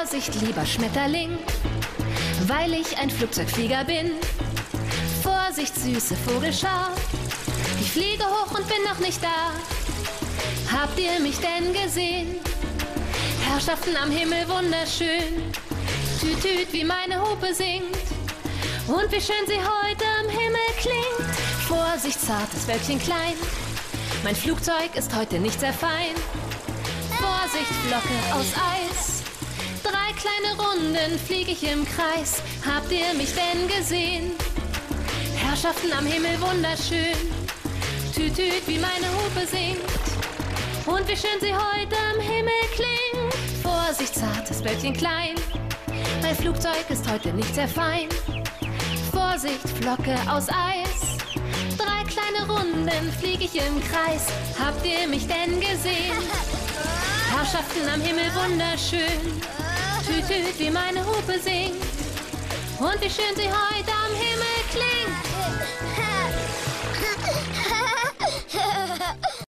Vorsicht, lieber Schmetterling, weil ich ein Flugzeugflieger bin. Vorsicht, süße Vogelschar, ich fliege hoch und bin noch nicht da. Habt ihr mich denn gesehen? Herrschaften am Himmel, wunderschön. Tüt, tüt, wie meine Hupe singt. Und wie schön sie heute am Himmel klingt. Vorsicht, zartes Wölkchen klein, mein Flugzeug ist heute nicht sehr fein. Vorsicht, Flocke aus Eis, 3 kleine Runden flieg ich im Kreis. Habt ihr mich denn gesehen? Herrschaften am Himmel, wunderschön. Tüt, tüt, wie meine Hupe singt. Und wie schön sie heute am Himmel klingt. Vorsicht, zartes Wölkchen klein, mein Flugzeug ist heute nicht sehr fein. Vorsicht, Flocke aus Eis, 3 kleine Runden flieg ich im Kreis. Habt ihr mich denn gesehen? Herrschaften am Himmel, wunderschön. Tüt, tüt, wie meine Hupe singt. Und wie schön sie heute am Himmel klingt.